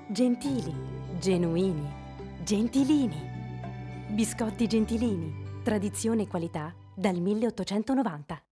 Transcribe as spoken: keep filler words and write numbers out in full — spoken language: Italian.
Gentili, genuini, gentilini. Biscotti Gentilini, tradizione e qualità dal milleottocentonovanta.